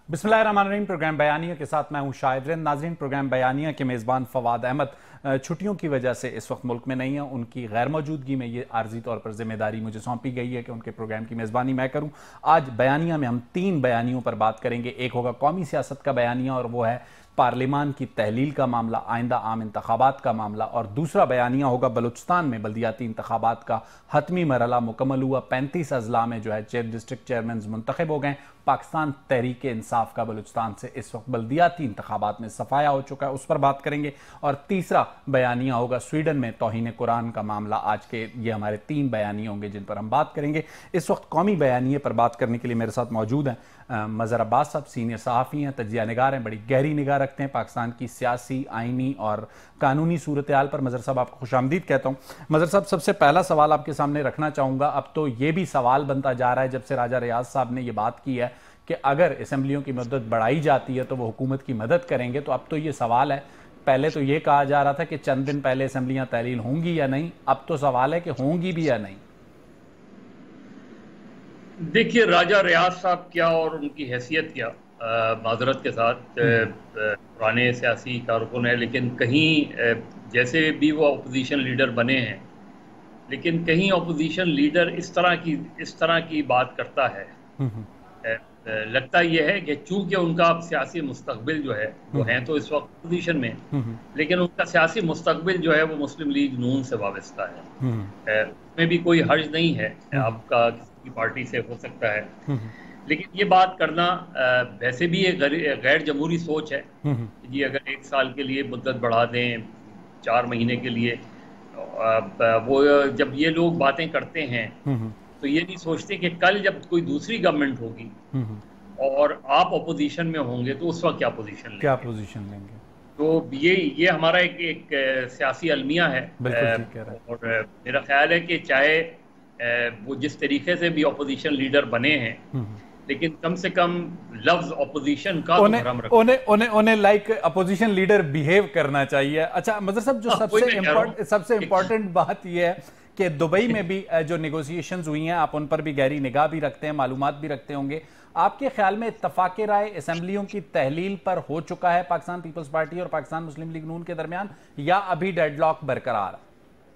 बिस्मिल्लाहिर्रहमानिर्रहीम। प्रोग्राम बयानिया के साथ मैं हूं शाहिद रिंद। नाज़रीन, प्रोग्राम बयानिया के मेज़बान फवाद अहमद छुट्टियों की वजह से इस वक्त मुल्क में नहीं है। उनकी गैर मौजूदगी में ये आर्जी तौर पर जिम्मेदारी मुझे सौंपी गई है कि उनके प्रोग्राम की मेज़बानी मैं करूं। आज बयानिया में हम 3 बयानियों पर बात करेंगे। एक होगा कौमी सियासत का बयानिया और वो है पार्लिमान की तहलील का मामला, आइंदा आम इंतखाबात का मामला, और दूसरा बयानिया होगा बलूचिस्तान में बल्दियाती इंतखाबात का हतमी मरहला मुकम्मल हुआ। 35 अजला में जो है डिस्ट्रिक्ट चेयरमैन मुंतखब हो गए। पाकिस्तान तहरीक इंसाफ का बलूचिस्तान से इस वक्त बल्दियाती इंतखाबात में सफाया हो चुका है, उस पर बात करेंगे। और तीसरा बयानिया होगा स्वीडन में तौहीन कुरान का मामला। आज के ये हमारे 3 बयानिए होंगे जिन पर हम बात करेंगे। इस वक्त कौमी बयानिए पर बात करने के लिए मेरे साथ मौजूद हैं मज़हर अब्बास साहब, सीनियर सहाफ़ी हैं, तज्ज़िया निगार हैं, बड़ी गहरी निगाह रखते हैं पाकिस्तान की सियासी, आइनी और कानूनी सूरत हाल पर। मज़हर साहब, आपको खुशामदीद कहता हूँ। मज़हर साहब, सबसे पहला सवाल आपके सामने रखना चाहूँगा। अब तो ये भी सवाल बनता जा रहा है जब से राजा रियाज साहब ने ये बात की है कि अगर असम्बलियों की मुद्दत बढ़ाई जाती है तो वो हुकूमत की मदद करेंगे। तो अब तो ये सवाल है, पहले तो ये कहा जा रहा था कि चंद दिन पहले असम्बलियाँ तहलील होंगी या नहीं, अब तो सवाल है कि होंगी भी या नहीं। देखिए, राजा रियाज साहब क्या और उनकी हैसियत क्या, माजरत के साथ पुराने सियासी कारकुन है, लेकिन कहीं जैसे भी वो अपोजिशन लीडर बने हैं, लेकिन कहीं अपोजिशन लीडर इस तरह की बात करता है। लगता यह है कि चूंकि उनका सियासी मुस्तकबिल जो है, वो हैं तो इस वक्त अपोजिशन में, लेकिन उनका सियासी मुस्तकबिल जो है वो मुस्लिम लीग नून से वाबस्ता है। उसमें भी कोई हर्ज नहीं है, आपका की पार्टी से हो सकता है, लेकिन ये बात करना वैसे भी एक गैर जमहूरी सोच है कि अगर 1 साल के लिए मुद्दत बढ़ा दें, 4 महीने के लिए, वो जब ये लोग बातें करते हैं तो ये नहीं सोचते कि कल जब कोई दूसरी गवर्नमेंट होगी और आप अपोजिशन में होंगे तो उस वक्त क्या पोजीशन लेंगे। तो ये हमारा एक सियासी अलमिया है। और मेरा ख्याल है कि चाहे वो जिस तरीके से भी अपोजिशन लीडर बने हैं, लेकिन कम से कम लफ्ज अपोजिशन का उन्हें लाइक अपोजिशन लीडर बिहेव करना चाहिए। अच्छा मज़हर साहब, जो सबसे इम्पोर्टेंट बात यह है कि दुबई में भी जो नेगोशिएशंस हुई हैं, आप उन पर भी गहरी निगाह भी रखते हैं, मालूमात भी रखते होंगे। आपके ख्याल में इत्तफाक राय असम्बलियों की तहलील पर हो चुका है पाकिस्तान पीपल्स पार्टी और पाकिस्तान मुस्लिम लीग नून के दरमियान, या अभी डेडलॉक बरकरार है?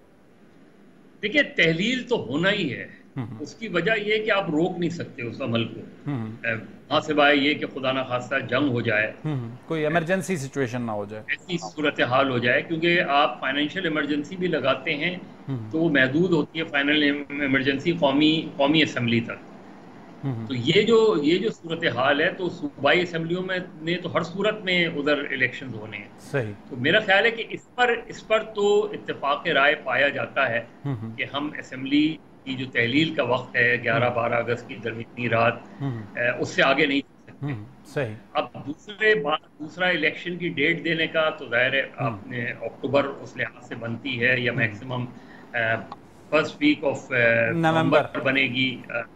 देखिए, तहलील तो होना ही है। उसकी वजह यह है कि आप रोक नहीं सकते उस अमल को, वहां सिवाय ये कि खुदा ना खास्ता जंग हो जाए, कोई इमरजेंसी सिचुएशन ना हो जाए, ऐसी सूरत हाल हो जाए। क्योंकि आप फाइनेंशियल इमरजेंसी भी लगाते हैं तो वो महदूद होती है फाइनल इमरजेंसी कौमी असम्बली तक। तो ये जो सूरत हाल है, तो सूबाई असम्बलियों में तो हर सूरत में उधर इलेक्शंस होने हैं। सही। तो मेरा ख्याल है कि इस पर तो इत्तेफाक राय पाया जाता है कि हम असम्बली की जो तहलील का वक्त है 11-12 अगस्त की दरमियानी रात, उससे आगे नहीं चल सकते। सही। अब दूसरा इलेक्शन की डेट देने का तो जाहिर है आपने अक्टूबर उस लिहाज से बनती है, या maximum first week of November बनेगी।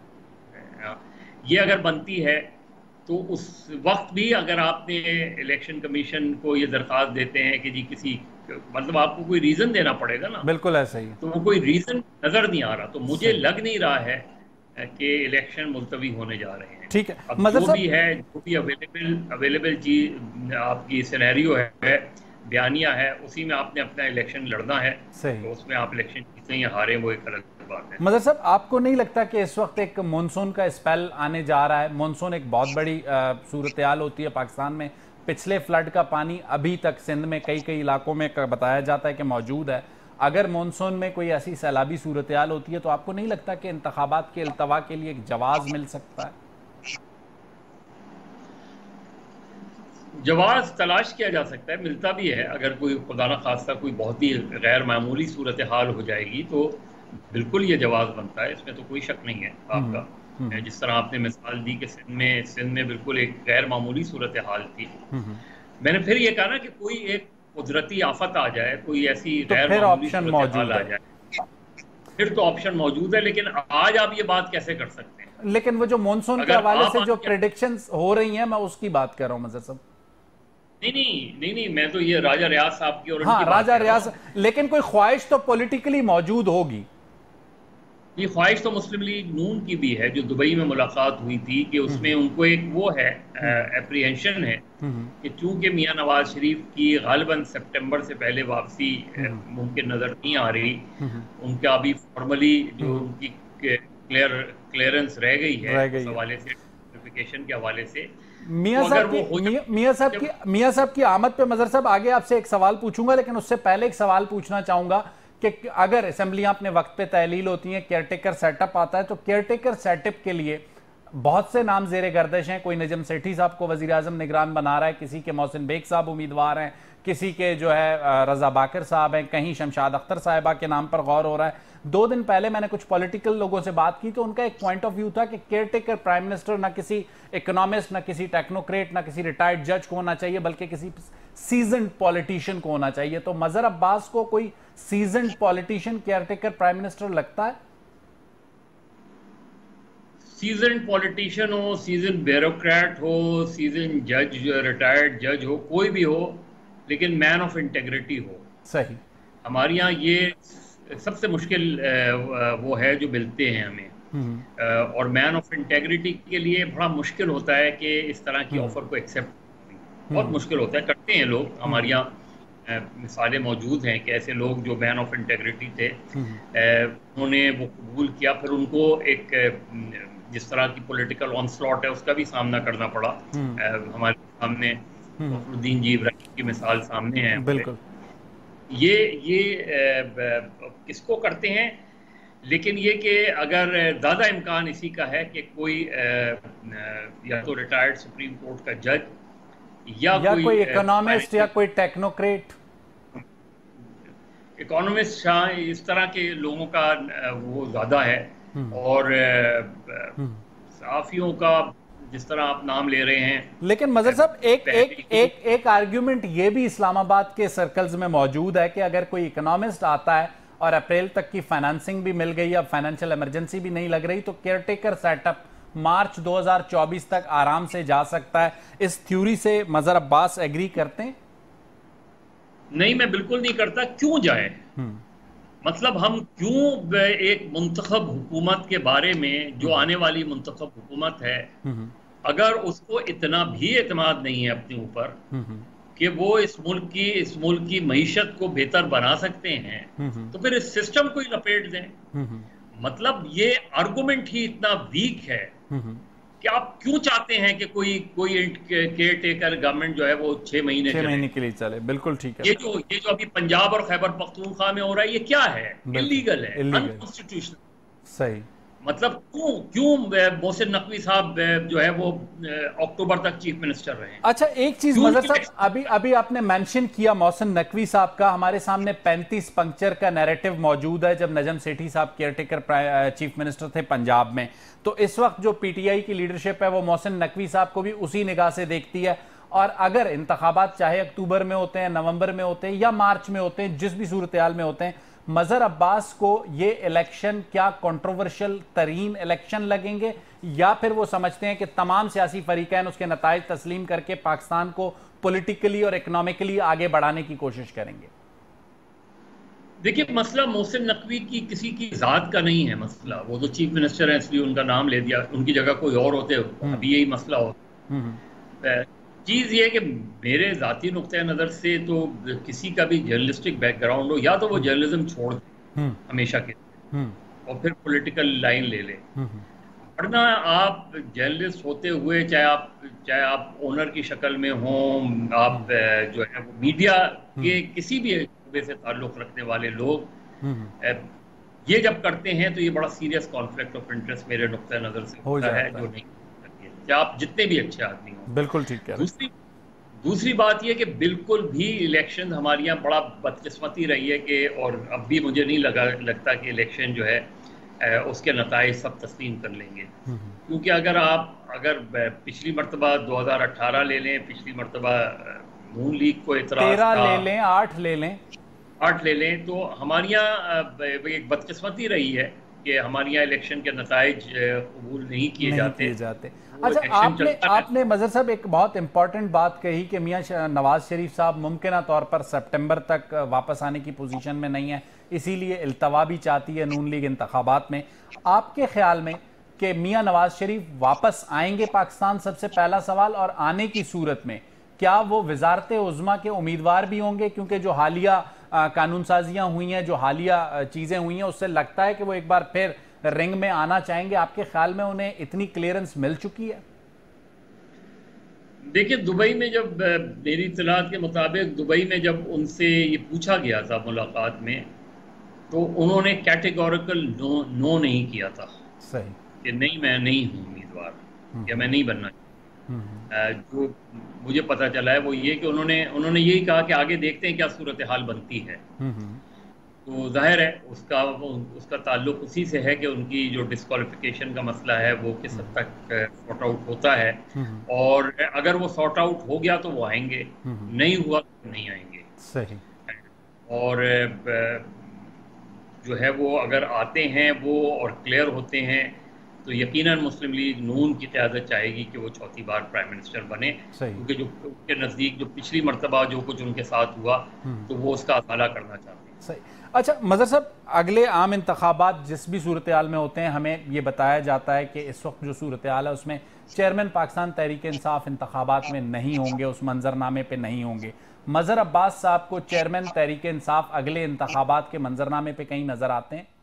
ये अगर बनती है तो उस वक्त भी अगर आपने इलेक्शन कमीशन को ये दरख्वास्त देते हैं कि जी मतलब आपको कोई रीजन देना पड़ेगा ना। बिल्कुल ऐसा ही है। तो वो कोई रीजन नजर नहीं आ रहा, तो मुझे लग नहीं रहा है कि इलेक्शन मुलतवी होने जा रहे हैं। ठीक है, अब जो भी अवेलेबल चीज आपकी सिनेरियो है, बयानिया है, उसी में आपने अपना इलेक्शन लड़ना है। तो उसमें आप इलेक्शन जीतें या हारें वो एक अलग बात है। मज़हर साहब, आपको नहीं लगता कि इस वक्त एक मानसून का स्पेल आने जा रहा है? मानसून एक बहुत बड़ी सूरत हाल होती है पाकिस्तान में। पिछले फ्लड का पानी अभी तक सिंध में कई इलाकों में बताया जाता है कि मौजूद है। अगर मानसून में कोई ऐसी सैलाबी सूरत हाल होती है तो आपको नहीं लगता कि इंतखाबात के अल्तवा के लिए एक जवाब मिल सकता है? जवाब तलाश किया जा सकता है, मिलता भी है। अगर कोई खुदा ना खास्ता कोई बहुत ही गैर मामूली सूरत हाल हो जाएगी तो बिल्कुल ये जवाब बनता है, इसमें तो कोई शक नहीं है आपका। जिस तरह आपने मिसाल दी कि सिंध में बिल्कुल एक गैर मामूली सूरत हाल थी। मैंने फिर ये कहा ना कि कोई एक कुदरती आफत आ जाए, कोई ऐसी गैर मामूली सूरत हाल आ जाए, फिर तो ऑप्शन मौजूद है। लेकिन आज आप ये बात कैसे कर सकते हैं? लेकिन वो जो मानसून के हवाले से जो प्रेडिक्शंस हो रही हैं, मैं उसकी बात कर रहा हूँ मज़हर साहब। नहीं, मैं तो ये राजा रियाज साहब की और राजा रियाज, लेकिन कोई ख्वाहिश तो पॉलिटिकली मौजूद होगी। یہ ख्वाहिश तो मुस्लिम लीग नून की भी है, जो दुबई में मुलाकात हुई थी, कि उसमें उनको एक वो है, एप्रीहेंशन है कि चूंकि मियां नवाज शरीफ की गालिबन सितंबर से पहले वापसी मुमकिन नजर नहीं आ रही, उनका अभी फॉर्मली जो उनकी क्लियरेंस रह गई है इस हवाले से, नोटिफिकेशन के हवाले से। मियां साहब की आमद पे मजहर साहब आगे आपसे एक सवाल पूछूंगा, लेकिन उससे पहले एक सवाल पूछना चाहूंगा कि अगर असेंबलियां अपने वक्त पे तहलील होती हैं, केयरटेकर सेटअप आता है, तो केयरटेकर सेटअप के लिए बहुत से नाम ज़ेरे गर्दिश हैं। कोई नजम सेठी साहब को वज़ीर आज़म निगरान बना रहा है, किसी के मोहसिन बेग साहब उम्मीदवार हैं, किसी के जो है रजा बाकर साहब हैं, कहीं शमशाद अख्तर साहिबा के नाम पर गौर हो रहा है। 2 दिन पहले मैंने कुछ पॉलिटिकल लोगों से बात की तो उनका एक पॉइंट ऑफ व्यू था कि केयरटेकर प्राइम मिनिस्टर ना किसी इकोनॉमिस्ट, ना किसी टेक्नोक्रेट, ना किसी रिटायर्ड जज को होना चाहिए, बल्कि किसी सीजन्ड पॉलिटिशियन को होना चाहिए। तो मजहर अब्बास को कोई seasoned politician caretaker prime minister लगता है? सीजन पॉलिटिशियन हो, सीजन ब्यूरोक्रेट हो, सीजन जज, रिटायर्ड जज हो, कोई भी हो, लेकिन मैन ऑफ इंटेग्रिटी हो। सही। हमारे यहाँ ये सबसे मुश्किल वो है जो मिलते हैं हमें, और मैन ऑफ इंटेग्रिटी के लिए बड़ा मुश्किल होता है कि इस तरह की ऑफर को एक्सेप्ट, बहुत मुश्किल होता है। करते हैं लोग, हमारे यहाँ मिसालें मौजूद हैं कि ऐसे लोग जो मैन ऑफ इंटेग्रिटी थे, उन्होंने वो कबूल किया, फिर उनको एक जिस तरह की पॉलिटिकल ऑनस्लॉट है उसका भी सामना करना पड़ा। हमारे सामने फखरुद्दीन जी इब्राहिम की मिसाल सामने है। बिल्कुल। ये किसको करते हैं, लेकिन ये कि अगर ज़्यादा इम्कान इसी का है कि कोई या तो रिटायर्ड सुप्रीम कोर्ट का जज या कोई इकोनॉमिस्ट या कोई टेक्नोक्रेट, इकोनॉमिस्ट, इस तरह के लोगों का वो ज़्यादा है। और सहाफ़ियों का जिस तरह आप नाम ले रहे हैं, लेकिन मजहर साहब एक आर्ग्यूमेंट ये भी इस्लामाबाद के सर्कल्स में मौजूद है कि अगर कोई इकोनॉमिस्ट आता है और अप्रैल तक की फाइनेंसिंग भी मिल गई, अब फाइनेंशियल इमरजेंसी भी नहीं लग रही, तो केयरटेकर सेटअप मार्च 2024 तक आराम से जा सकता है। इस थ्योरी से मजहर अब्बास एग्री करते हैं? नहीं, मैं बिल्कुल नहीं करता। क्यों जाए? मतलब हम क्यों एक मुंतखब हुकूमत के बारे में, जो आने वाली मुंतखब हुकूमत है, अगर उसको इतना भी एतमाद नहीं है अपने ऊपर कि वो इस मुल्क की मईशत को बेहतर बना सकते हैं, तो फिर इस सिस्टम को ही लपेट दें। मतलब ये आर्गुमेंट ही इतना वीक है कि आप क्यों चाहते हैं कि कोई केयर टेकर गवर्नमेंट जो है वो 6 महीने के लिए चले। बिल्कुल ठीक है। ये जो अभी पंजाब और खैबर पख्तूनख्वा में हो रहा है, ये क्या है? इलीगल है, अनकॉन्स्टिट्यूशनल। सही। मतलब क्यों मोहसिन नकवी साहब जो है वो अक्टूबर तक चीफ मिनिस्टर रहे? अच्छा, एक चीज मजहर साहब, अभी आपने मेंशन किया मोहसिन नकवी साहब का। हमारे सामने 35 पंक्चर का नैरेटिव मौजूद है जब नजम सेठी साहब केयरटेकर चीफ मिनिस्टर थे पंजाब में। तो इस वक्त जो पीटीआई की लीडरशिप है वो मोहसिन नकवी साहब को भी उसी निगाह से देखती है। और अगर इंतखाबात चाहे अक्टूबर में होते हैं, नवंबर में होते हैं या मार्च में होते हैं, जिस भी सूरत हाल में होते हैं, मजहर अब्बास को ये इलेक्शन क्या कंट्रोवर्शियल तरीन इलेक्शन लगेंगे, या फिर वो समझते हैं कि तमाम सियासी फरीकैन उसके नताइज तस्लीम करके पाकिस्तान को पॉलिटिकली और इकोनॉमिकली आगे बढ़ाने की कोशिश करेंगे? देखिए, मसला मोहसिन नकवी की किसी की ज़ात का नहीं है मसला। वो तो चीफ मिनिस्टर है इसलिए उनका नाम ले दिया, उनकी जगह कोई और होते अभी यही मसला हो। चीज़ ये है कि मेरे ज़ाती नुक्ते नज़र से तो किसी का भी जर्नलिस्टिक बैकग्राउंड हो, या तो वो जर्नलिज्म छोड़ दे हमेशा के और फिर पॉलिटिकल लाइन ले ले, वरना आप जर्नलिस्ट होते हुए चाहे आप ओनर की शक्ल में हों, आप जो है वो मीडिया के किसी भी शोबे से ताल्लुक़ रखने वाले लोग ये जब करते हैं तो ये बड़ा सीरियस कॉन्फ्लिक्ट ऑफ इंटरेस्ट मेरे नुक्ते नज़र से होता है, जो नहीं आप जितने भी अच्छे आदमी हो। बिल्कुल ठीक है। दूसरी बात यह कि बिल्कुल भी इलेक्शन हमारे यहाँ बड़ा बदकिस्मती रही है कि, और अब भी मुझे नहीं लगता कि इलेक्शन जो है उसके नताइज सब तस्लीम कर लेंगे। क्योंकि अगर पिछली मरतबा 2018 ले लें, पिछली मरतबा नून लीग को इतराज़ 13 ले लें, 8 ले लें, 8 ले लें, तो हमारे यहाँ एक बदकिस्मती रही है کہ ہمارے یہاں الیکشن کے نتائج قبول نہیں کیے جاتے. اچھا، آپ نے مظہر صاحب ایک بہت امپورٹنٹ بات کہی کہ میاں نواز شریف صاحب ممکنہ طور پر سپٹمبر تک واپس آنے کی پوزیشن میں نہیں ہے، اسی لیے التوا بھی چاہتی ہے نون لیگ انتخابات میں. آپ کے خیال میں کہ میاں نواز شریف واپس آئیں گے پاکستان، سب سے پہلا سوال، اور آنے کی صورت میں کیا وہ وزارت عظمیٰ کے امیدوار بھی ہوں گے؟ کیونکہ جو حالیہ قانون سازیاں ہوئی ہیں، جو حالیہ چیزیں ہوئی ہیں، اس سے لگتا ہے کہ وہ ایک بار پھر رنگ میں آنا چاہیں گے. آپ کے خیال میں انہیں اتنی کلیئرنس مل چکی ہے؟ دیکھیں، دبئی میں جب میری اطلاعات کے مطابق دبئی میں جب ان سے یہ پوچھا گیا تھا ملاقات میں، تو انہوں نے کیٹیگوریکل نو نہیں کیا تھا صحیح. کہ نہیں، میں نہیں ہوں امیدوار یا میں نہیں بننا چاہتا. جو مجھے پتہ چلا ہے وہ یہ کہ انہوں نے یہی کہا کہ آگے دیکھتے ہیں کیا صورتحال بنتی ہے. تو ظاہر ہے اس کا تعلق اسی سے ہے کہ ان کی جو ڈسکوالیفیکیشن کا مسئلہ ہے وہ کس حد تک سارٹ آؤٹ ہوتا ہے، اور اگر وہ سارٹ آؤٹ ہو گیا تو وہ آئیں گے، نہیں ہوا تو نہیں آئیں گے. صحیح. اور جو ہے وہ اگر آتے ہیں وہ اور کلیئر ہوتے ہیں تو یقیناً مسلم لیگ نون کی قیادت چاہے گی کہ وہ چوتھی بار پرائم منسٹر بنے، کیونکہ جو ان کے نزدیک جو پچھلی مرتبہ جو کچھ ان کے ساتھ ہوا تو وہ اس کا ازالہ کرنا چاہتے ہیں. صحیح. اچھا مظہر صاحب، اگلے عام انتخابات جس بھی صورتحال میں ہوتے ہیں، ہمیں یہ بتایا جاتا ہے کہ اس وقت جو صورتحال ہے اس میں چیئرمین پاکستان تحریک انصاف انتخابات میں نہیں ہوں گے، اس منظرنامے پہ نہیں ہوں گے. مظہر عباس صاحب کو چیئرمین تحریک انصاف اگلے انتخابات کے منظرنامے پہ کہیں نظر آتے ہیں؟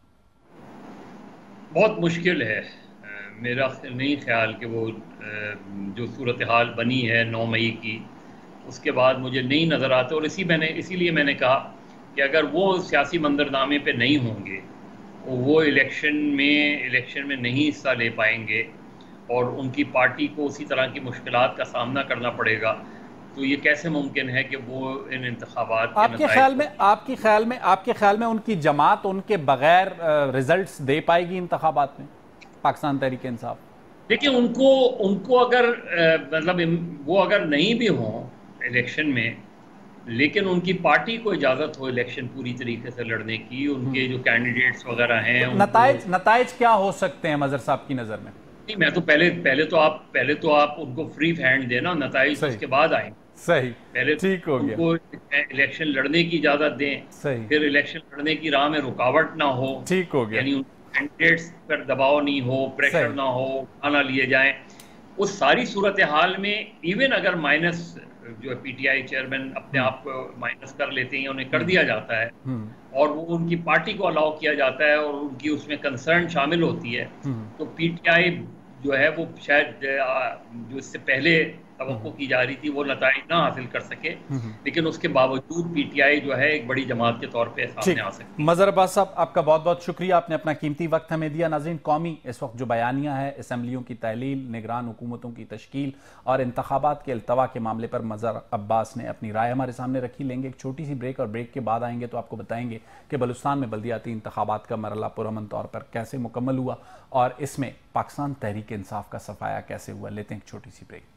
بہت مشکل ہے. میرا نہیں خیال کہ وہ جو صورتحال بنی ہے 9 مئی کی، اس کے بعد مجھے نہیں نظر آتے. اور اسی لیے میں نے کہا کہ اگر وہ سیاسی منظرنامے پہ نہیں ہوں گے، وہ الیکشن میں نہیں حصہ لے پائیں گے اور ان کی پارٹی کو اسی طرح کی مشکلات کا سامنا کرنا پڑے گا، تو یہ کیسے ممکن ہے کہ وہ ان انتخابات کے آپ کے خیال میں ان کی جماعت ان کے بغیر ریزلٹس دے پائے گی انتخابات میں، پاکستان تحریک انصاف؟ دیکھیں، ان کو اگر مطلب وہ اگر نہیں بھی ہوں الیکشن میں، لیکن ان کی پارٹی کو اجازت ہو الیکشن پوری طریقے سے لڑنے کی، ان کے جو کینڈیڈیٹس وغیرہ ہیں، نتائج کیا ہو سکتے ہیں مظہر صاحب کی نظر میں؟ نہیں، میں تو پہلے تو آپ ان کو فری ہینڈ دینا، نتائج اس کے بعد آئیں. صحیح. پہلے ٹھیک ہو ان گیا. کو الیکشن لڑنے کی اجازت دیں، پھر الیکشن لڑنے کی راہ میں رکاوٹ نہ ہو. ٹھیک ہو گیا. یعنی ان کینڈیڈیٹس پر دباؤ نہیں ہو، پریشر نہ ہو، نہ لیے جائیں. اس ساری صورتحال میں ایون اگر مائنس جو پی ٹی آئی چیئرمین اپنے آپ کو مائنس کر لیتے ہیں، انہیں کر دیا جاتا ہے اور وہ ان کی پارٹی کو الاؤ کیا جاتا ہے اور ان کی اس میں کنسرن شامل ہوتی ہے، تو پی ٹی آئی جو ہے وہ شاید جو اس سے پہلے توقع کی جا رہی تھی وہ نتائج نہ حاصل کر سکے، لیکن اس کے باوجود پی ٹی آئی جو ہے ایک بڑی جماعت کے طور پہ سامنے آ سکتی ہے. مظہر عباس صاحب، آپ کا بہت بہت شکریہ، آپ نے اپنا قیمتی وقت ہمیں دیا. ناظرین، قومی اس وقت جو بیانیہ ہے اسمبلیوں کی تحلیل، نگران حکومتوں کی تشکیل اور انتخابات کے التوا کے معاملے پر مظہر عباس نے اپنی رائے ہمارے سامنے رکھی. لیں گے ایک چھوٹی سی بریک، اور بریک کے بعد آئیں گے تو آپ کو بتائیں گے کہ بلوچستان میں بلدیاتی انتخابات کا مرحلہ پرامن طور پر کیسے مکمل ہوا اور اس میں پاکستان تحریک انصاف کا صفایا کیسے ہوا. لیتے ہیں ایک چھوٹی سی بریک.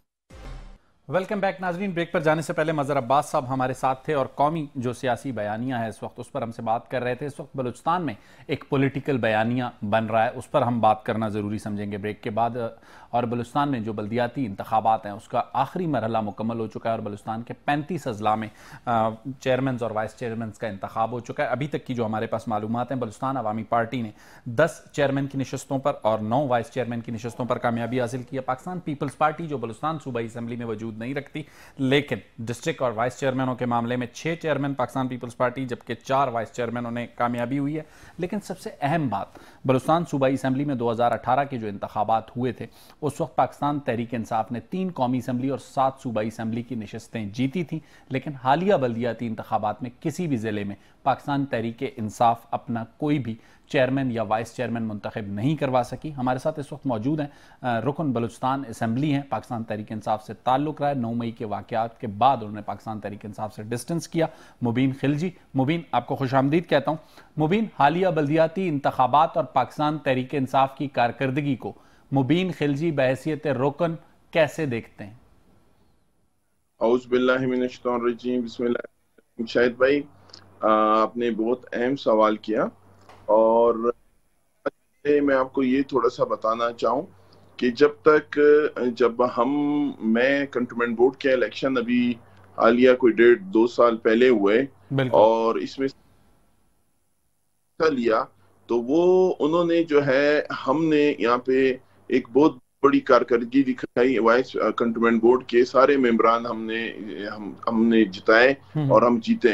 ویلکم بیک ناظرین. بریک پر جانے سے پہلے مظہر عباس صاحب ہمارے ساتھ تھے اور قومی جو سیاسی بیانیہ ہے اس وقت اس پر ہم سے بات کر رہے تھے. اس وقت بلوچستان میں ایک پولیٹیکل بیانیہ بن رہا ہے، اس پر ہم بات کرنا ضروری سمجھیں گے بریک کے بعد. اور بلوچستان میں جو بلدیاتی انتخابات ہیں اس کا آخری مرحلہ مکمل ہو چکا ہے اور بلوچستان کے 35 اضلاع میں چیئرمنز اور وائس چیئرمنز کا انتخاب ہو چکا ہے. ابھی تک کی جو ہمارے پاس معلومات ہیں، بلوچستان عوامی پارٹی نے 10 چیئرمین کی نشستوں پر اور 9 وائس چیئرمین کی نشستوں پر کامیابی حاصل کی ہے. پاکستان پیپلز پارٹی جو بلوچستان صوبائی اسمبلی میں وجود نہیں رکھتی، لیکن ڈسٹرکٹ اور وائس چیئرمینوں کے معاملے میں 6 چیئرمین پاکستان پیپلز پارٹی جبکہ 4 وائس چیئرمینوں نے کامیابی ہوئی ہے. لیکن سب سے اہم بات، بلوچستان صوبائی اسمبلی میں 2018 کے جو انتخابات ہوئے تھے اس وقت پاکستان تحریک انصاف نے 3 قومی اسمبلی اور 7 صوبائی اسمبلی کی نشستیں جیتی تھیں، لیکن حالیہ بلدیاتی انتخابات میں کسی بھی ضلع میں پاکستان تحریک انصاف اپنا کوئی بھی چیئرمین یا وائس چیئرمین منتخب نہیں کروا سکی. ہمارے ساتھ اس وقت موجود ہیں رکن بلوچستان اسمبلی ہیں، پاکستان تحریک انصاف سے تعلق رہا ہے. 9 مئی کے واقعات کے بعد انہوں نے پاکستان تحریک انصاف سے ڈسٹنس کیا. مبین خلجی. مبین، آپ کو خوش آمدید کہتا ہوں. مبین، حالیہ بلدیاتی انتخابات اور پاکستان تحریک انصاف کی کارکردگی کو مبین خلجی بحیثیت رکن کیسے دیکھتے ہیں؟ اعوذ باللہ من الشیطان الرجیم، بسم اللہ. شاہد بھائی، آپ نے بہت اہم سوال کیا اور मैं आपको ये थोड़ा सा बताना चाहूँ कि जब मैं कंटोनमेंट बोर्ड के इलेक्शन अभी हालिया कोई 1.5-2 साल पहले हुए और इसमें हिस्सा लिया, तो वो उन्होंने जो है, हमने यहाँ पे एक बहुत बड़ी कारकर्दगी दिखाई। वाइस कंटोनमेंट बोर्ड के सारे मेंबरान हमने जिताए और हम जीते।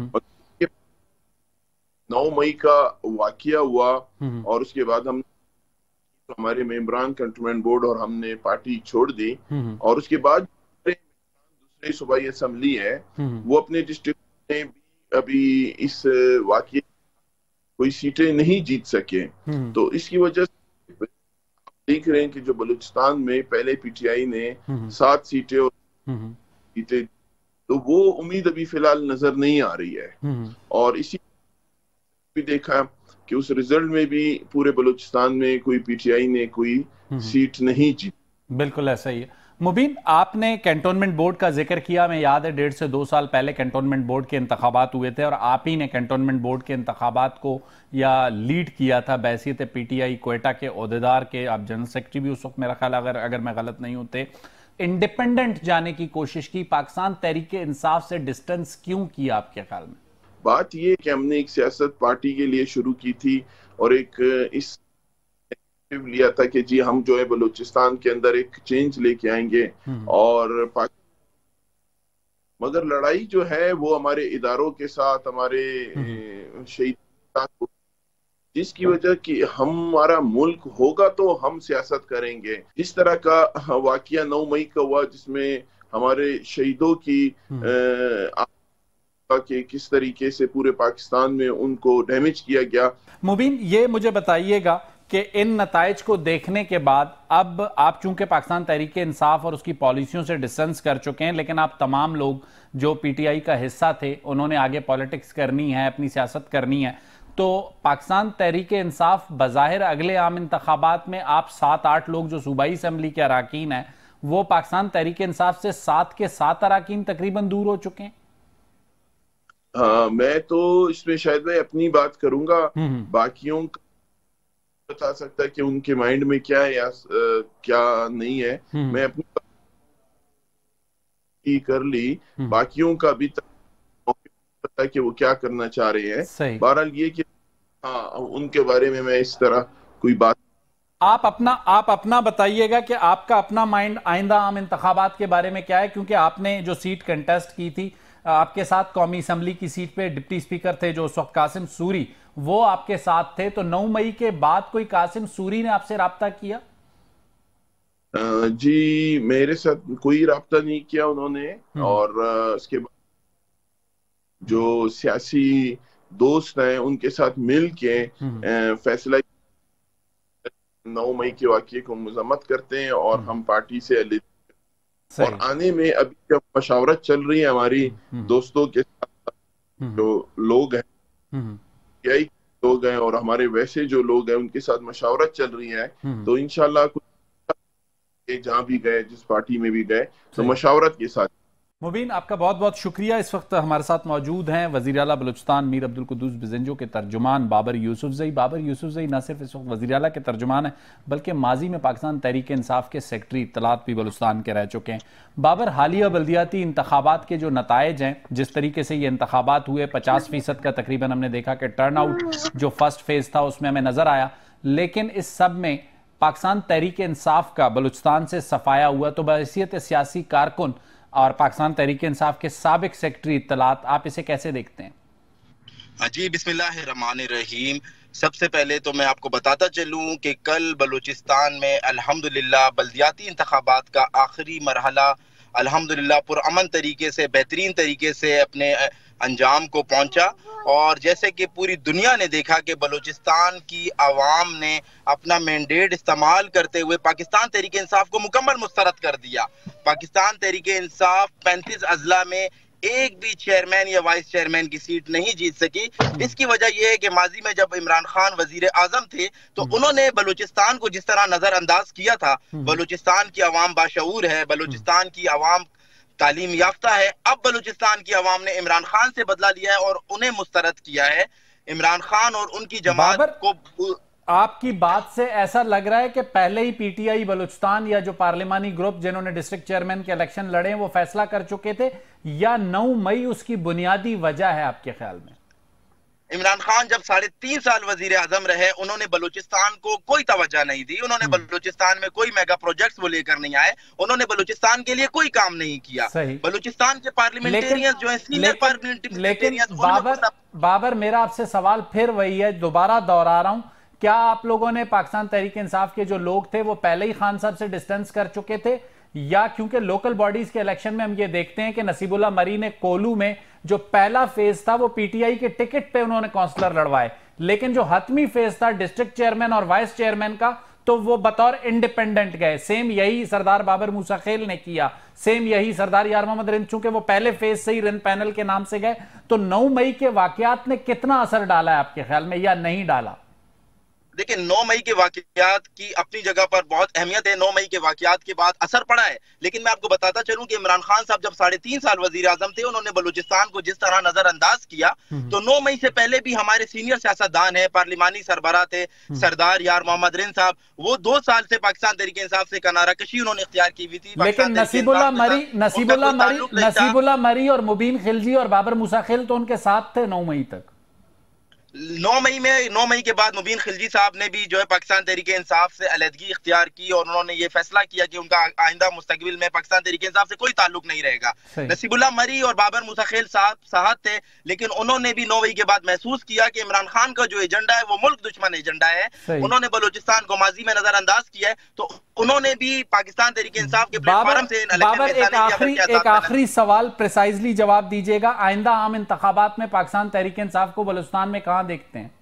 9 मई का वाकया हुआ और उसके बाद हमारे मेंबरान कंटोनमेंट बोर्ड और हमने पार्टी छोड़ दी, और उसके बाद दूसरी सूबाई असेंबली है वो अपने डिस्ट्रिक्ट में भी अभी इस वाकये कोई सीटें नहीं जीत सके। तो इसकी वजह से देख रहे हैं कि जो बलूचिस्तान में पहले पीटीआई ने 7 सीटें जीते, तो वो उम्मीद अभी फिलहाल नजर नहीं आ रही है। और इसी भी देखा कि उस रिजल्ट में भी पूरे बलूचिस्तान में कोई पीटीआई ने कोई सीट नहीं जीती। बिल्कुल ऐसा ही है। मुबीन, आपने कैंटोनमेंट बोर्ड का जिक्र किया। मैं याद है 1.5 से 2 साल पहले कैंटोनमेंट बोर्ड के इंतखाबात हुए थे और आप ही ने कैंटोनमेंट बोर्ड के इंतखाबात को या लीड किया था बहसीत पीटीआई क्वेटा के ओहदेदार के। आप जनरल सेक्रेटरी भी उस वक्त, मेरा ख्याल अगर मैं गलत नहीं होते। इंडिपेंडेंट जाने की कोशिश की, पाकिस्तान तहरीक इंसाफ से डिस्टेंस क्यों किया आपके ख्याल में? बात ये कि हमने एक सियासत पार्टी के लिए शुरू की थी और एक इस लिया था कि जी हम जो है बलूचिस्तान के अंदर एक चेंज लेके आएंगे, और मगर लड़ाई जो है वो हमारे इदारों के साथ, हमारे शहीद के साथ, जिसकी वजह कि हमारा मुल्क होगा तो हम सियासत करेंगे। इस तरह का वाकया 9 मई का हुआ जिसमें हमारे शहीदों की कि किस तरीके से पूरे पाकिस्तान में उनको डैमेज किया गया। मुबीन, ये मुझे बताइएगा कि इन नताइज को देखने के बाद अब आप चूंकि पाकिस्तान तहरीक इंसाफ और उसकी पॉलिसियों से डिस्टेंस कर चुके हैं, लेकिन आप तमाम लोग जो पीटीआई का हिस्सा थे, उन्होंने आगे पॉलिटिक्स करनी है, अपनी सियासत करनी है, तो पाकिस्तान तहरीक इंसाफ बज़ाहिर अगले आम इंतखाबात में आप 7-8 लोग जो सूबाई असम्बली के अराकीन हैं, वो पाकिस्तान तहरीक इंसाफ से 7 के 7 अराकीन तकरीबन दूर हो चुके हैं। मैं तो इसमें शायद मैं अपनी बात करूंगा, बाकियों का बता सकता है कि उनके माइंड में क्या है या क्या नहीं है। मैं अपनी बात कर ली, बाकियों का अभी तक पता है कि वो क्या करना चाह रहे हैं। बहरहाल ये कि हाँ, उनके बारे में मैं इस तरह कोई बात। आप अपना बताइएगा कि आपका अपना माइंड आइंदा आम इंतखाबात के बारे में क्या है, क्योंकि आपने जो सीट कंटेस्ट की थी, आपके साथ कौमी असम्बली की सीट पे डिप्टी स्पीकर थे जो उस वक्त कासिम सूरी, वो आपके साथ थे। तो 9 मई के बाद कोई कासिम सूरी ने आपसे राब्ता किया? जी मेरे साथ कोई राब्ता नहीं किया उन्होंने, और उसके बाद जो सियासी दोस्त हैं उनके साथ मिल के फैसला 9 मई के वाकये को मजम्मत करते हैं और हम पार्टी से और आने में अभी जब मशावरत चल रही है हमारी दोस्तों के साथ, जो लोग हैं यही लोग हैं और हमारे वैसे जो लोग हैं उनके साथ मशावरत चल रही है, तो इंशाल्लाह जहाँ भी गए, जिस पार्टी में भी गए, तो मशावरत के साथ। मुबीन, आपका बहुत बहुत शुक्रिया। इस वक्त हमारे साथ मौजूद हैं वज़ीर आला बलूचिस्तान मीर अब्दुल कुद्दूस बिज़ंजो के तर्जुमान बाबर यूसुफज़ई। बाबर यूसुफज़ई न सिर्फ इस वक्त वज़ीर आला के तर्जुमान हैं, बल्कि माजी में पाकिस्तान तहरीक इंसाफ के सेक्रेटरी इत्तलात भी बलूचिस्तान के रह चुके हैं। बाबर, हालिया बल्दियाती इंतखाबात के जो नताइज हैं, जिस तरीके से ये इंतखाबात हुए, 50% का तकरीबन हमने देखा कि टर्न आउट जो फर्स्ट फेज था उसमें हमें नज़र आया, लेकिन इस सब में पाकिस्तान तहरीक इंसाफ का बलूचिस्तान से सफाया हुआ। तो बहैसियत सियासी कारकुन और पाकिस्तान तहरीक इंसाफ के साबिक सेक्रेटरी इत्तलात, आप इसे कैसे देखते हैं? जी बिस्मिल्लाहिर्रहमानिर्रहीम। सबसे पहले तो मैं आपको बताता चलूं कि कल बलूचिस्तान में अल्हम्दुलिल्लाह बल्दियाती इंतखाबात का आखिरी मरहला अल्हम्दुलिल्लाह पुरअमन तरीके से, बेहतरीन तरीके से अपने अंजाम को पहुंचा। और जैसे कि पूरी दुनिया ने देखा कि बलूचिस्तान की आवाम ने अपना मैंडेट इस्तेमाल करते हुए पाकिस्तान तहरीक इंसाफ को मुकम्मल मुस्तरद कर दिया। पाकिस्तान तहरीक इंसाफ 35 अजला में एक भी चेयरमैन या वाइस चेयरमैन की सीट नहीं जीत सकी। इसकी वजह यह है कि माजी में जब इमरान खान वजीर आजम थे तो उन्होंने बलूचिस्तान को जिस तरह नजरअंदाज किया था, बलूचिस्तान की आवाम बाशऊर है, बलूचिस्तान की आवाम तालीम याफ्ता है। अब बलूचिस्तान की आवाम ने इमरान खान से बदला लिया है और उन्हें मुस्तरद किया है। इमरान खान और उनकी जमात को آپ کی بات سے ایسا لگ رہا ہے کہ پہلے ہی پی ٹی آئی بلوچستان یا جو پارلیمانی گروپ جنہوں نے ڈسٹرکٹ چیئرمین کے الیکشن لڑے وہ فیصلہ کر چکے تھے، یا 9 مئی اس کی بنیادی وجہ ہے آپ کے خیال میں؟ عمران خان جب 3.5 سال وزیر اعظم رہے انہوں نے بلوچستان کو کوئی توجہ نہیں دی، انہوں نے بلوچستان میں کوئی میگا پروجیکٹس وہ لے کر نہیں آئے، انہوں نے بلوچستان کے لیے کوئی کام نہیں کیا۔ بلوچستان کے پارلیمنٹیرینز جو ہیں سینئر پارلیمنٹیرینز، بابر میرا آپ سے سوال پھر وہی ہے، دوبارہ دہرا رہا ہوں، کیا آپ لوگوں نے پاکستان تحریک انصاف کے جو لوگ تھے وہ پہلے ہی خان صاحب سے ڈسٹنس کر چکے تھے، یا کیونکہ لوکل باڈیز کے الیکشن میں ہم یہ دیکھتے ہیں کہ نصیب اللہ مری نے کولو میں جو پہلا فیز تھا وہ پی ٹی آئی کے ٹکٹ پہ انہوں نے کونسلر لڑوائے، لیکن جو حتمی فیز تھا ڈسٹرکٹ چیئرمین اور وائس چیئرمین کا تو وہ بطور انڈیپینڈنٹ گئے۔ سیم یہی سردار بابر موسیٰ خیل نے کیا، سیم یہی سردار یار محمد رند، چونکہ وہ پہلے فیز سے ہی رند پینل کے نام سے گئے۔ تو 9 مئی کے واقعات نے کتنا اثر ڈالا ہے آپ کے خیال میں، یا نہیں ڈالا؟ دیکھیں 9 مئی کے واقعات کی اپنی جگہ پر بہت اہمیت ہے، 9 مئی کے واقعات کے بعد اثر پڑا ہے، لیکن میں آپ کو بتاتا چلوں کہ عمران خان صاحب جب 3.5 سال وزیر اعظم تھے انہوں نے بلوچستان کو جس طرح نظر انداز کیا، تو 9 مئی سے پہلے بھی ہمارے سینئر سیاستدان ہیں، پارلیمانی سربراہ تھے سردار یار محمد رند صاحب، وہ 2 سال سے پاکستان تحریک انصاف سے کنارہ کشی انہوں نے اختیار کی ہوئی تھی۔ لیکن نصیب اللہ مری اور مبین خلجی اور بابر موسیٰ خیل تو ان کے ساتھ تھے 9 مئی تک۔ 9 مئی کے بعد مبین خلجی صاحب نے بھی جو ہے پاکستان تحریک انصاف سے علیحدگی اختیار کی اور انہوں نے یہ فیصلہ کیا کہ ان کا آئندہ مستقبل میں پاکستان تحریک انصاف سے کوئی تعلق نہیں رہے گا۔ نصیب اللہ مری اور بابر موسیٰ خیل صاحب ساتھ تھے، لیکن انہوں نے بھی 9 مئی کے بعد محسوس کیا کہ عمران خان کا جو ایجنڈا ہے وہ ملک دشمن ایجنڈا ہے، انہوں نے بلوچستان کو ماضی میں نظر انداز کیا ہے، تو انہوں نے بھی پاکستان تحریک انصاف کے پلیٹ فارم سے ایک آخری سوال پریسائزلی جواب دیجیے گا، آئندہ عام انتخابات میں پاکستان تحریک انصاف کو بلوچستان میں کہاں دیکھتے ہیں؟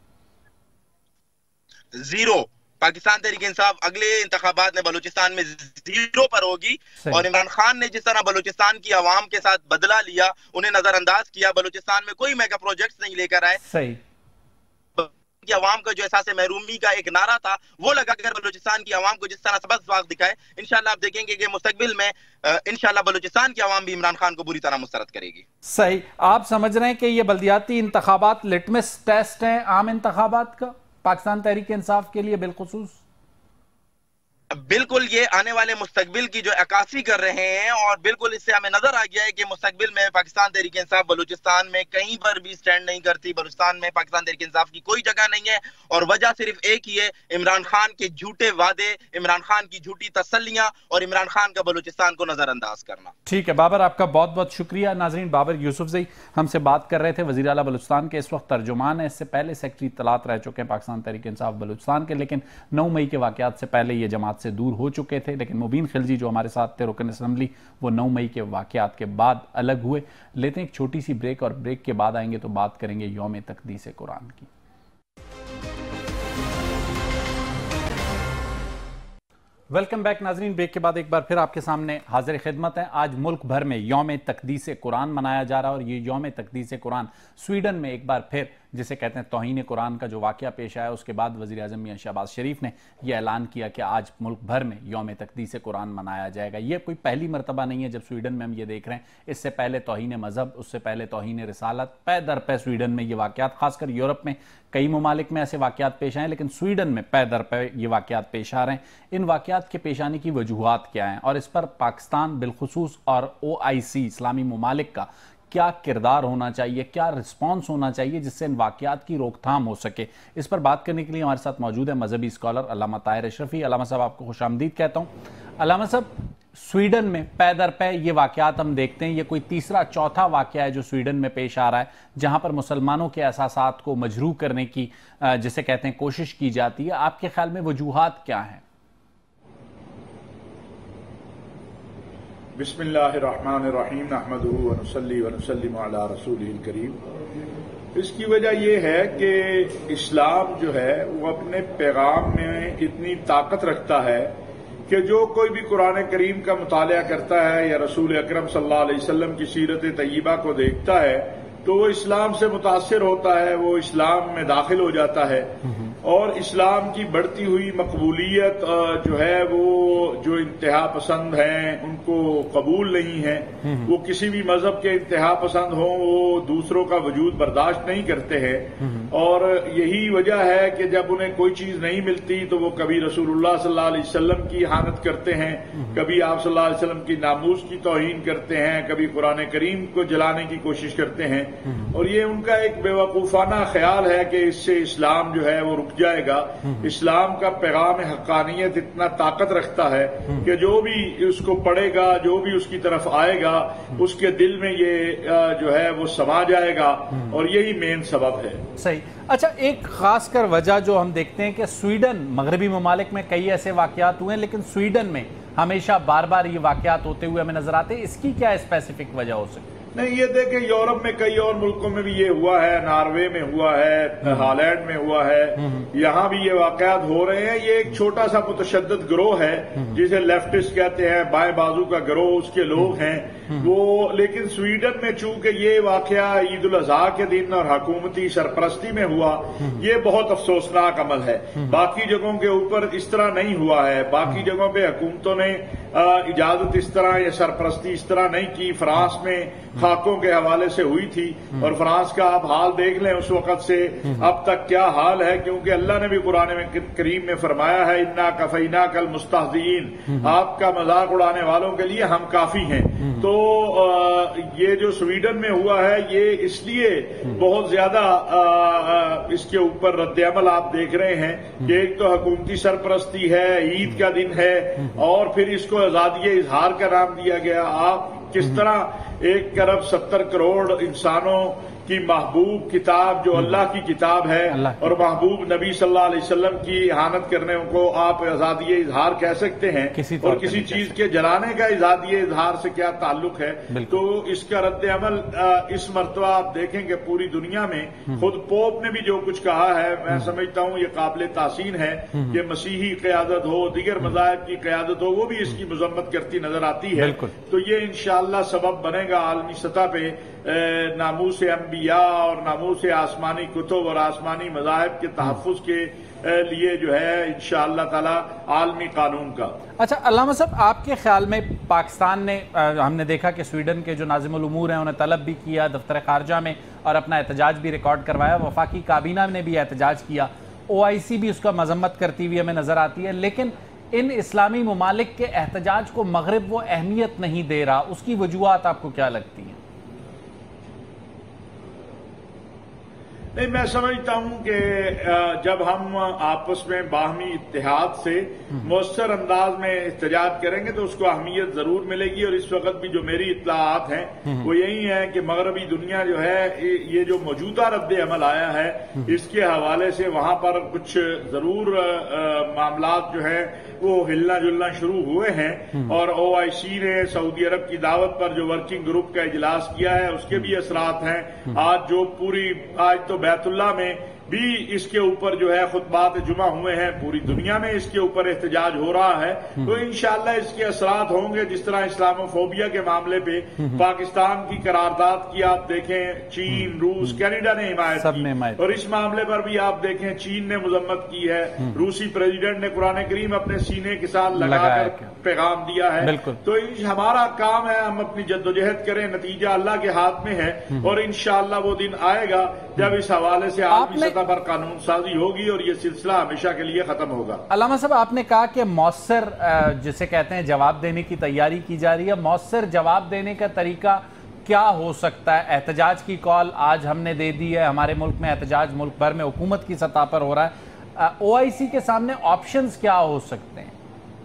0۔ پاکستان تحریک انصاف اگلے انتخابات میں بلوچستان میں 0 پر ہوگی، اور عمران خان نے جس طرح بلوچستان کی عوام کے ساتھ بدلہ لیا، انہیں نظر انداز کیا، بلوچستان میں کوئی میگا پروجیکٹس نہیں لے کر آئے، صحیح کی عوام کا جو احساس محرومی کا ایک نعرہ تھا وہ لگا کر بلوچستان کی عوام کو جس طرح سبق دکھائے، انشاءاللہ آپ دیکھیں گے کہ مستقبل میں انشاءاللہ بلوچستان کی عوام بھی عمران خان کو بری طرح مسترد کرے گی۔ صحیح، آپ سمجھ رہے ہیں کہ یہ بلدیاتی انتخابات لٹمس ٹیسٹ ہیں عام انتخابات کا پاکستان تحریک انصاف کے لیے بالخصوص؟ بالکل، یہ آنے والے مستقبل کی جو عکاسی کر رہے ہیں، اور بالکل اس سے ہمیں نظر آ گیا ہے کہ مستقبل میں پاکستان تحریک انصاف بلوچستان میں کہیں پر بھی سٹینڈ نہیں کرتی، بلوچستان میں پاکستان تحریک انصاف کی کوئی جگہ نہیں ہے، اور وجہ صرف ایک ہی ہے، عمران خان کے جھوٹے وعدے، عمران خان کی جھوٹی تسلیاں اور عمران خان کا بلوچستان کو نظر انداز کرنا۔ ٹھیک ہے بابر، آپ کا بہت بہت شکریہ۔ ناظرین، بابر یوسفزئی ہم سے بات کر رہے تھے، وزیر اعلیٰ بلوچستان کے اس وقت ترجمان ہیں، اس سے پہلے سیکٹری اطلاعات رہ چکے ہیں پاکستان تحریک انصاف بلوچستان کے، لیکن 9 مئی کے واقعات سے پہلے یہ جماعت سے دور ہو چکے تھے، لیکن مبین خلجی جو ہمارے ساتھ تھے رکن اسمبلی، وہ 9 مئی کے واقعات کے بعد الگ ہوئے۔ لیتے ہیں ایک چھوٹی سی بریک، اور بریک کے بعد آئیں گے تو بات کریں گے یوم تقدیس قرآن کی۔ ویلکم بیک ناظرین، بریک کے بعد ایک بار پھر آپ کے سامنے حاضر خدمت ہیں۔ آج ملک بھر میں یوم تقدیس قرآن منایا جا رہا ہے، اور یہ یوم تقدیس قرآن سویڈن میں ایک بار پھر جسے کہتے ہیں توہین قرآن کا جو واقعہ پیش آیا، اس کے بعد وزیر اعظم میاں شہباز شریف نے یہ اعلان کیا کہ آج ملک بھر میں یوم تقدیس قرآن منایا جائے گا۔ یہ کوئی پہلی مرتبہ نہیں ہے جب سویڈن میں ہم یہ دیکھ رہے ہیں، اس سے پہلے توہین مذہب، اس سے پہلے توہین رسالت، پے در پے سویڈن میں یہ واقعات، خاص کر یورپ میں کئی ممالک میں ایسے واقعات پیش آئے، لیکن سویڈن میں پے در پے یہ واقعات پیش آ رہے ہیں۔ ان واقعات کے پیش آنے کی وجوہات کیا ہیں، اور اس پر پاکستان بالخصوص اور OIC اسلامی ممالک کا کیا کردار ہونا چاہیے، کیا رسپانس ہونا چاہیے جس سے ان واقعات کی روک تھام ہو سکے، اس پر بات کرنے کے لیے ہمارے ساتھ موجود ہے مذہبی اسکالر علامہ طاہر اشرفی۔ علامہ صاحب آپ کو خوش آمدید کہتا ہوں۔ علامہ صاحب، سویڈن میں پے در پے یہ واقعات ہم دیکھتے ہیں، یہ کوئی تیسرا چوتھا واقعہ ہے جو سویڈن میں پیش آ رہا ہے، جہاں پر مسلمانوں کے احساسات کو مجروح کرنے کی جسے کہتے ہیں کوشش کی جاتی ہے۔ آپ کے خیال میں وجوہات کیا ہیں؟ بسم اللہ الرحمن الرحیم، نحمدہ ونصلی ونسلم علی رسولہ الکریم۔ اس کی وجہ یہ ہے کہ اسلام جو ہے وہ اپنے پیغام میں اتنی طاقت رکھتا ہے کہ جو کوئی بھی قرآن کریم کا مطالعہ کرتا ہے یا رسول اکرم صلی اللہ علیہ وسلم کی سیرت طیبہ کو دیکھتا ہے تو وہ اسلام سے متاثر ہوتا ہے، وہ اسلام میں داخل ہو جاتا ہے۔ اور اسلام کی بڑھتی ہوئی مقبولیت جو ہے وہ جو انتہا پسند ہیں ان کو قبول نہیں ہے. وہ کسی بھی مذہب کے انتہا پسند ہوں وہ دوسروں کا وجود برداشت نہیں کرتے ہیں, اور یہی وجہ ہے کہ جب انہیں کوئی چیز نہیں ملتی تو وہ کبھی رسول اللہ صلی اللہ علیہ وسلم کی اہانت کرتے ہیں, کبھی آپ صلی اللہ علیہ وسلم کی ناموس کی توہین کرتے ہیں, کبھی قرآن کریم کو جلانے کی کوشش کرتے ہیں. اور یہ ان کا ایک بے وقوفانہ خیال ہے کہ اس سے اسلام جو ہے وہ رک جائے گا. اسلام کا پیغام حقانیت اتنا طاقت رکھتا ہے کہ جو بھی اس کو پڑھے گا, جو بھی اس کی طرف آئے گا, اس کے دل میں یہ جو ہے وہ سما جائے گا, اور یہی مین سبب ہے. صحیح. اچھا, ایک خاص کر وجہ جو ہم دیکھتے ہیں کہ سویڈن, مغربی ممالک میں کئی ایسے واقعات ہوئے ہیں لیکن سویڈن میں ہمیشہ بار بار یہ واقعات ہوتے ہوئے ہمیں نظر آتے ہیں, اس کی کیا اسپیسیفک وجہ ہو سکتی ہے؟ نہیں, یہ دیکھیں یورپ میں کئی اور ملکوں میں بھی یہ ہوا ہے, ناروے میں ہوا ہے, ہالینڈ میں ہوا ہے, یہاں بھی یہ واقعات ہو رہے ہیں. یہ ایک چھوٹا سا متشدد گروہ ہے جسے لیفٹسٹ کہتے ہیں, بائیں بازو کا گروہ, اس کے لوگ ہیں وہ. لیکن سویڈن میں چونکہ یہ واقعہ عید الاضحیٰ کے دن اور حکومتی سرپرستی میں ہوا, یہ بہت افسوسناک عمل ہے. باقی جگہوں کے اوپر اس طرح نہیں ہوا ہے, باقی جگہوں پہ حکومتوں نے اجازت اس طرح یا سرپرستی اس طرح نہیں کی. فرانس میں خاکوں کے حوالے سے ہوئی تھی, اور فرانس کا آپ حال دیکھ لیں اس وقت سے اب تک کیا حال ہے, کیونکہ اللہ نے بھی قرآن کریم میں فرمایا ہے انا کفیناک المستہزئین, آپ کا مذاق اڑانے والوں کے لیے ہم کافی ہیں. تو یہ جو سویڈن میں ہوا ہے یہ اس لیے بہت زیادہ اس کے اوپر رد عمل آپ دیکھ رہے ہیں کہ ایک تو حکومتی سرپرستی ہے, عید کا دن ہے, اور پھر اس کو آزادی اظہار کا نام دیا گیا. آپ کس طرح 1.70 کروڑ انسانوں کی محبوب کتاب جو اللہ کی کتاب ہے اور محبوب نبی صلی اللہ علیہ وسلم کی اہانت کرنے کو آپ آزادی اظہار کہہ سکتے ہیں, اور کسی چیز کے جلانے کا آزادی اظہار سے کیا تعلق ہے؟ تو اس کا رد عمل اس مرتبہ آپ دیکھیں کہ پوری دنیا میں خود پوپ نے بھی جو کچھ کہا ہے, میں سمجھتا ہوں یہ قابل تحسین ہے کہ مسیحی قیادت ہو, دیگر مذاہب کی قیادت ہو, وہ بھی اس کی مذمت کرتی نظر آتی ہے. تو یہ انشاءاللہ سبب بنے گا عالمی سطح پہ ناموس انبیاء اور ناموس آسمانی کتب اور آسمانی مذاہب کے تحفظ کے لیے جو ہے انشاءاللہ تعالی عالمی قانون کا. اچھا علامہ صاحب, آپ کے خیال میں پاکستان نے, ہم نے دیکھا کہ سویڈن کے جو ناظم الامور ہیں انہیں طلب بھی کیا دفتر خارجہ میں اور اپنا احتجاج بھی ریکارڈ کروایا, وفاقی کابینہ نے بھی احتجاج کیا, OIC بھی اس کا مذمت کرتی ہوئی ہمیں نظر آتی ہے, لیکن ان اسلامی ممالک کے احتجاج کو مغرب وہ اہمیت نہیں دے رہا, اس کی وجوہات آپ کو کیا لگتی ہیں؟ نہیں, میں سمجھتا ہوں کہ جب ہم آپس میں باہمی اتحاد سے مؤثر انداز میں احتجاج کریں گے تو اس کو اہمیت ضرور ملے گی. اور اس وقت بھی جو میری اطلاعات ہیں وہ یہی ہیں کہ مغربی دنیا جو ہے یہ جو موجودہ رد عمل آیا ہے اس کے حوالے سے وہاں پر کچھ ضرور معاملات جو ہے وہ ہلنا جلنا شروع ہوئے ہیں. اور OIC نے سعودی عرب کی دعوت پر جو ورکنگ گروپ کا اجلاس کیا ہے اس کے بھی اثرات ہیں. آج جو آج تو بیت اللہ میں بھی اس کے اوپر جو ہے خطبات جمعہ ہوئے ہیں, پوری دنیا میں اس کے اوپر احتجاج ہو رہا ہے. تو انشاءاللہ اس کے اثرات ہوں گے. جس طرح اسلاموفوبیا کے معاملے پہ پاکستان کی قرارداد کی آپ دیکھیں, چین, روس, کینیڈا نے حمایت کی, اور اس معاملے پر بھی آپ دیکھیں چین نے مذمت کی ہے, روسی پریزیڈنٹ نے قرآن کریم اپنے سینے کے ساتھ لگا کر پیغام دیا ہے. تو ہمارا کام ہے ہم اپنی جدوجہد کریں, نتیجہ اللہ کے ہاتھ میں ہے, اور انشاءاللہ وہ دن آئے گا جب اس حوالے سے عالمی سطح پر قانون سازی ہوگی اور یہ سلسلہ ہمیشہ کے لیے ختم ہوگا. علامہ صاحب, آپ نے کہا کہ مؤثر جسے کہتے ہیں جواب دینے کی تیاری کی جا رہی ہے, مؤثر جواب دینے کا طریقہ کیا ہو سکتا ہے؟ احتجاج کی کال آج ہم نے دے دی ہے, ہمارے ملک میں احتجاج ملک بھر میں حکومت کی سطح پر ہو رہا ہے, OIC کے سامنے آپشنز کیا ہو سکتے ہیں؟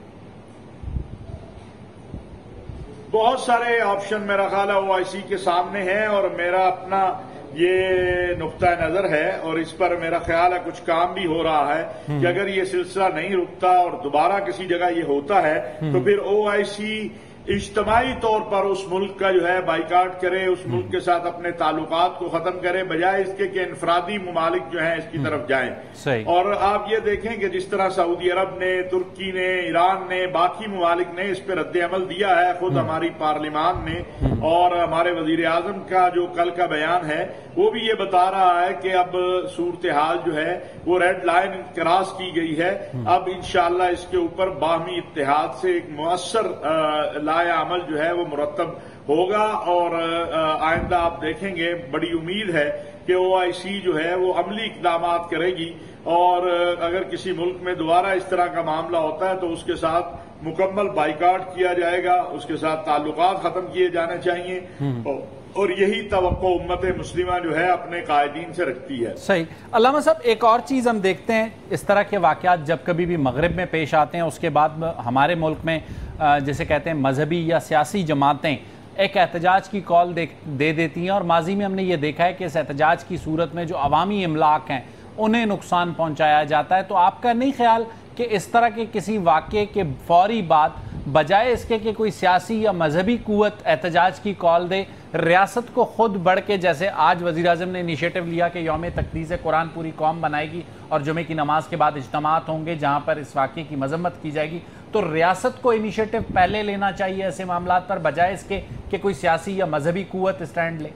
بہت سارے آپشن میرا خیال ہے OIC کے سامنے ہیں, اور میرا اپنا یہ نقطہ نظر ہے, اور اس پر میرا خیال ہے کچھ کام بھی ہو رہا ہے کہ اگر یہ سلسلہ نہیں رکتا اور دوبارہ کسی جگہ یہ ہوتا ہے تو پھر OIC اجتماعی طور پر اس ملک کا جو ہے بائیکاٹ کرے, اس ملک کے ساتھ اپنے تعلقات کو ختم کرے, بجائے اس کے کہ انفرادی ممالک جو ہیں اس کی طرف جائیں. اور آپ یہ دیکھیں کہ جس طرح سعودی عرب نے, ترکی نے, ایران نے, باقی ممالک نے اس پہ رد عمل دیا ہے, خود ہماری پارلیمان نے اور ہمارے وزیر اعظم کا جو کل کا بیان ہے وہ بھی یہ بتا رہا ہے کہ اب صورتحال جو ہے وہ ریڈ لائن کراس کی گئی ہے. اب انشاءاللہ اس کے اوپر باہمی اتحاد سے ایک مؤثر لائحہ عمل جو ہے وہ مرتب ہوگا. اور آئندہ آپ دیکھیں گے بڑی امید ہے کہ OIC جو ہے وہ عملی اقدامات کرے گی, اور اگر کسی ملک میں دوبارہ اس طرح کا معاملہ ہوتا ہے تو اس کے ساتھ مکمل بائیکاٹ کیا جائے گا, اس کے ساتھ تعلقات ختم کیے جانے چاہیے. اور یہی توقع امت مسلمہ جو ہے اپنے قائدین سے رکھتی ہے. صحیح. علامہ صاحب ایک اور چیز ہم دیکھتے ہیں, اس طرح کے واقعات جب کبھی بھی مغرب میں پیش آتے ہیں اس کے بعد ہمارے ملک میں جیسے کہتے ہیں مذہبی یا سیاسی جماعتیں ایک احتجاج کی کال دے دیتی ہیں, اور ماضی میں ہم نے یہ دیکھا ہے کہ اس احتجاج کی صورت میں جو عوامی املاک ہیں انہیں نقصان پہنچایا جاتا ہے. تو آپ کا نہیں خیال کہ اس طرح کے کسی واقعے کے فوری بعد بجائے اس کے کہ کوئی سیاسی یا مذہبی قوت احتجاج کی کال دے, ریاست کو خود بڑھ کے, جیسے آج وزیر اعظم نے انیشیٹو لیا کہ یوم تقدیس قرآن پوری قوم بنائے گی اور جمعے کی نماز کے بعد اجتماعات ہوں گے جہاں پر اس واقعے کی مذمت کی جائے گی, تو ریاست کو انیشیٹو پہلے لینا چاہیے ایسے معاملات پر بجائے اس کے کہ کوئی سیاسی یا مذہبی قوت اسٹینڈ لے؟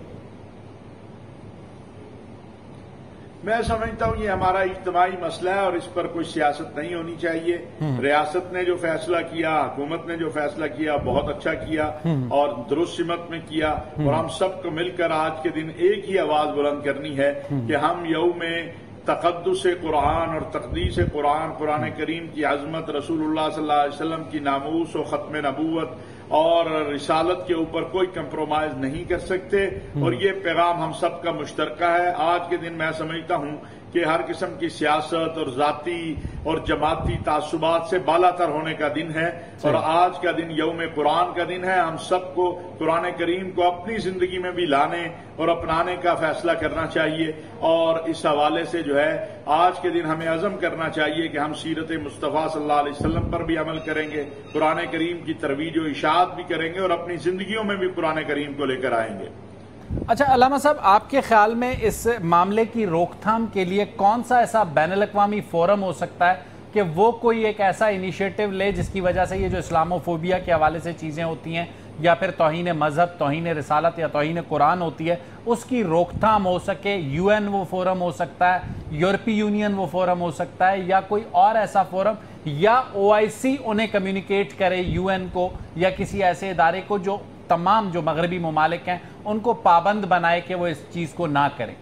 میں سمجھتا ہوں یہ ہمارا اجتماعی مسئلہ ہے اور اس پر کوئی سیاست نہیں ہونی چاہیے. ریاست نے جو فیصلہ کیا, حکومت نے جو فیصلہ کیا, بہت اچھا کیا اور درست سمت میں کیا, اور ہم سب کو مل کر آج کے دن ایک ہی آواز بلند کرنی ہے کہ ہم یوم تقدس قرآن اور تقدیس قرآن, قرآن کریم کی عظمت, رسول اللہ صلی اللہ علیہ وسلم کی ناموس و ختم نبوت اور رسالت کے اوپر کوئی کمپرومائز نہیں کر سکتے. اور یہ پیغام ہم سب کا مشترکہ ہے. آج کے دن میں سمجھتا ہوں کہ ہر قسم کی سیاست اور ذاتی اور جماعتی تعصبات سے بالا تر ہونے کا دن ہے, اور آج کا دن یوم قرآن کا دن ہے. ہم سب کو قرآن کریم کو اپنی زندگی میں بھی لانے اور اپنانے کا فیصلہ کرنا چاہیے, اور اس حوالے سے جو ہے آج کے دن ہمیں عزم کرنا چاہیے کہ ہم سیرت مصطفیٰ صلی اللہ علیہ وسلم پر بھی عمل کریں گے, قرآن کریم کی ترویج و اشاعت بھی کریں گے, اور اپنی زندگیوں میں بھی قرآن کریم کو لے کر آئیں گے. اچھا علامہ صاحب, آپ کے خیال میں اس معاملے کی روک تھام کے لیے کون سا ایسا بین الاقوامی فورم ہو سکتا ہے کہ وہ کوئی ایک ایسا انیشیٹو لے جس کی وجہ سے یہ جو اسلاموفوبیا کے حوالے سے چیزیں ہوتی ہیں یا پھر توہین مذہب, توہین رسالت یا توہین قرآن ہوتی ہے, اس کی روک تھام ہو سکے؟ UN وہ فورم ہو سکتا ہے, یورپی یونین وہ فورم ہو سکتا ہے, یا کوئی اور ایسا فورم, یا OIC انہیں کمیونیکیٹ کرے UN کو یا کسی ایسے ادارے کو جو تمام جو مغربی ممالک ہیں ان کو پابند بنائے کہ وہ اس چیز کو نہ کریں؟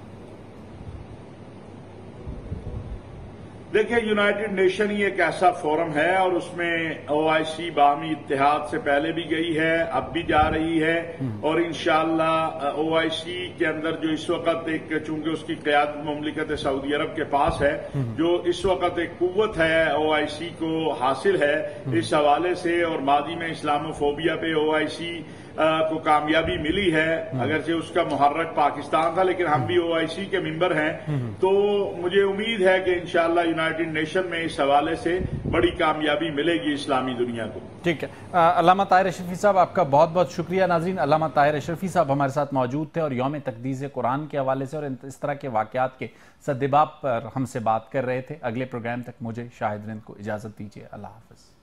دیکھیں, یونائٹڈ نیشن ہی ایک ایسا فورم ہے اور اس میں OIC باہمی اتحاد سے پہلے بھی گئی ہے, اب بھی جا رہی ہے, اور انشاءاللہ OIC کے اندر جو اس وقت ایک, چونکہ اس کی قیادت مملکت سعودی عرب کے پاس ہے, جو اس وقت ایک قوت ہے OIC کو حاصل ہے اس حوالے سے, اور ماضی میں اسلاموفوبیا پہ OIC کو کامیابی ملی ہے, اگرچہ اس کا محرک پاکستان تھا لیکن ہم بھی OIC کے ممبر ہیں, تو مجھے امید ہے کہ انشاءاللہ یونائٹڈ نیشن میں اس حوالے سے بڑی کامیابی ملے گی اسلامی دنیا کو. ٹھیک ہے. علامہ طاہر اشرفی صاحب, آپ کا بہت بہت شکریہ. ناظرین, علامہ طاہر اشرفی صاحب ہمارے ساتھ موجود تھے اور یوم تقدیس قرآن کے حوالے سے اور اس طرح کے واقعات کے سدباب پر ہم سے بات کر رہے تھے. اگلے پروگرام تک مجھے شاہد رند کو اجازت دیجیے. اللہ حافظ.